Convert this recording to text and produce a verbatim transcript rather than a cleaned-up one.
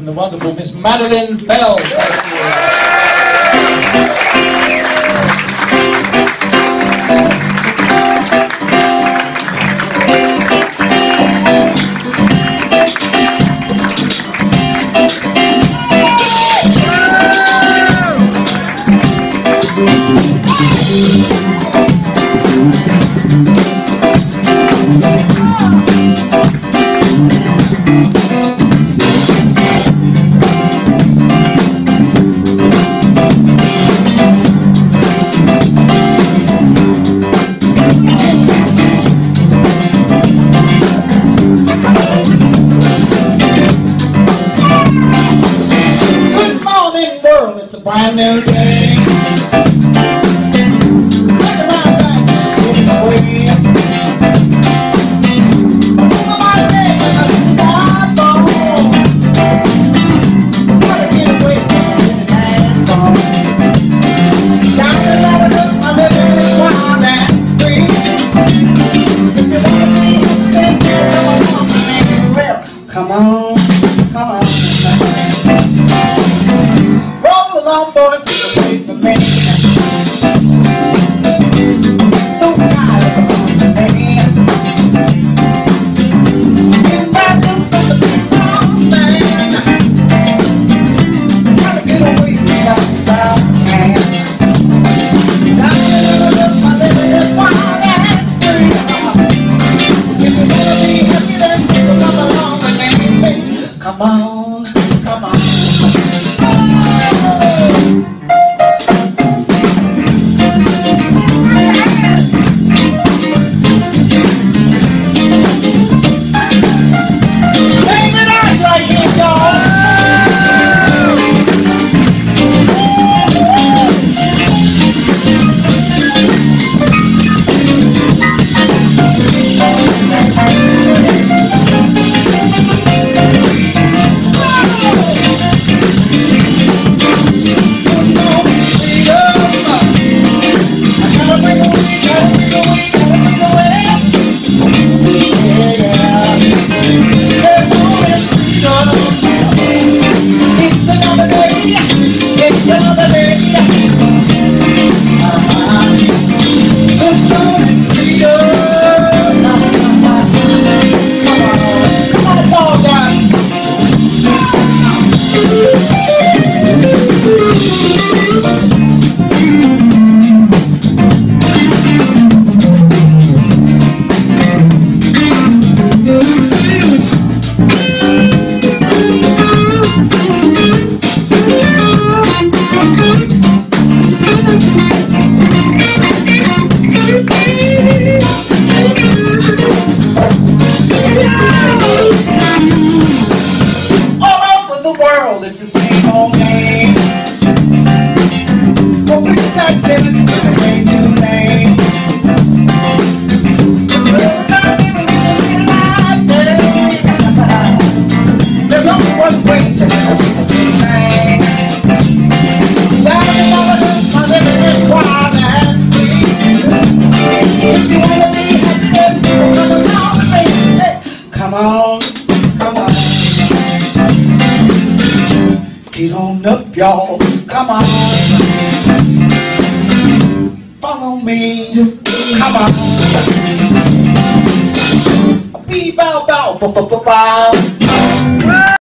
and the wonderful Miss Madeline Bell. Brand new day. Look at my back, getting away. Over my leg and I dive on. Gotta get away from the past on. Down the road, look, my living is wild and free. If you wanna be then come on, come on. Roll along, boys, to the place for me. So tired of complaining. Getting back in from the big wrong man. Gotta get away from that loud man. Gotta look, my living is wild and free. If you wanna be happy, then come along with me. Come on, come on. It's the same old game. But we start living with a brand new name. We're not living in a life day. There's only one way to live a thing. Down in the my living is wild and free. If you wanna be happy, then come along with me. Hey, come on, come on. Get on up, y'all. Come on. Follow me. Come on. Be bow bow bow bow bow.